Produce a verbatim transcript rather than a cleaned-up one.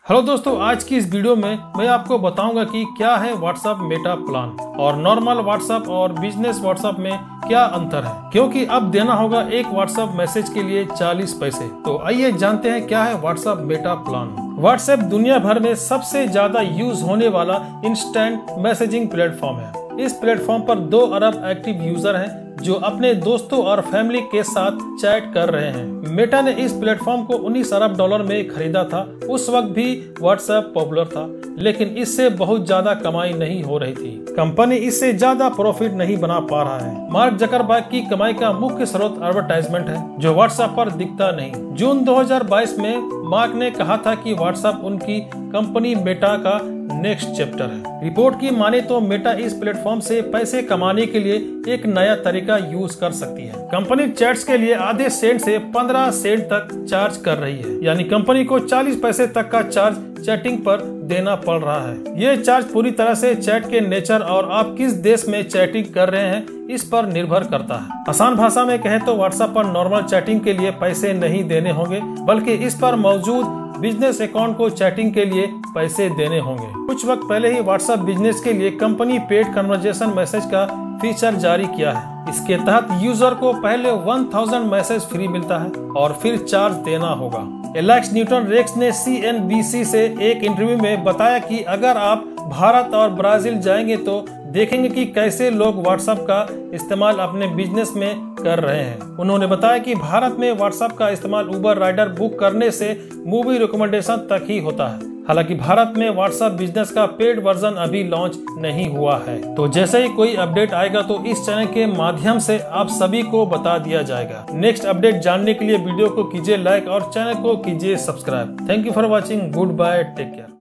Hello दोस्तों, आज की इस वीडियो में मैं आपको बताऊंगा कि क्या है व्हाट्सएप मेटा प्लान और नॉर्मल व्हाट्सएप और बिजनेस व्हाट्सएप में क्या अंतर है, क्योंकि अब देना होगा एक व्हाट्सएप मैसेज के लिए चालीस पैसे। तो आइए जानते हैं क्या है व्हाट्सएप मेटा प्लान। व्हाट्सएप दुनिया भर में सबसे ज्यादा यूज होने वाला इंस्टेंट मैसेजिंग प्लेटफॉर्म है। इस प्लेटफॉर्म पर दो अरब एक्टिव यूजर हैं जो अपने दोस्तों और फैमिली के साथ चैट कर रहे हैं। मेटा ने इस प्लेटफॉर्म को उन्नीस अरब डॉलर में खरीदा था। उस वक्त भी व्हाट्सएप पॉपुलर था, लेकिन इससे बहुत ज्यादा कमाई नहीं हो रही थी। कंपनी इससे ज्यादा प्रॉफिट नहीं बना पा रहा है। मार्क जकरबर्ग की कमाई का मुख्य स्रोत एडवर्टाइजमेंट है, जो व्हाट्सएप पर दिखता नहीं। जून दो हज़ार बाईस में मार्क ने कहा था कि व्हाट्सएप उनकी कंपनी मेटा का नेक्स्ट चैप्टर है। रिपोर्ट की माने तो मेटा इस प्लेटफॉर्म से पैसे कमाने के लिए एक नया तरीका यूज कर सकती है। कंपनी चैट्स के लिए आधे सेंट से पंद्रह सेंट तक चार्ज कर रही है, यानी कंपनी को चालीस पैसे तक का चार्ज चैटिंग पर देना पड़ रहा है। ये चार्ज पूरी तरह से चैट के नेचर और आप किस देश में चैटिंग कर रहे हैं इस पर निर्भर करता है। आसान भाषा में कहें तो व्हाट्सएप पर नॉर्मल चैटिंग के लिए पैसे नहीं देने होंगे, बल्कि इस पर मौजूद बिजनेस अकाउंट को चैटिंग के लिए पैसे देने होंगे। कुछ वक्त पहले ही व्हाट्सएप बिजनेस के लिए कंपनी पेड कन्वर्सेशन मैसेज का फीचर जारी किया है। इसके तहत यूजर को पहले एक हज़ार मैसेज फ्री मिलता है और फिर चार्ज देना होगा। एलेक्स न्यूटन रेक्स ने सी एन बी सी से एक इंटरव्यू में बताया कि अगर आप भारत और ब्राजील जाएंगे तो देखेंगे कि कैसे लोग व्हाट्सएप का इस्तेमाल अपने बिजनेस में कर रहे हैं। उन्होंने बताया कि भारत में व्हाट्सएप का इस्तेमाल उबर राइडर बुक करने से मूवी रिकमेंडेशन तक ही होता है। हालांकि भारत में व्हाट्सएप बिजनेस का पेड वर्जन अभी लॉन्च नहीं हुआ है। तो जैसे ही कोई अपडेट आएगा तो इस चैनल के माध्यम से आप सभी को बता दिया जाएगा। नेक्स्ट अपडेट जानने के लिए वीडियो को कीजिए लाइक और चैनल को कीजिए subscribe. Thank you for watching. Goodbye, take care.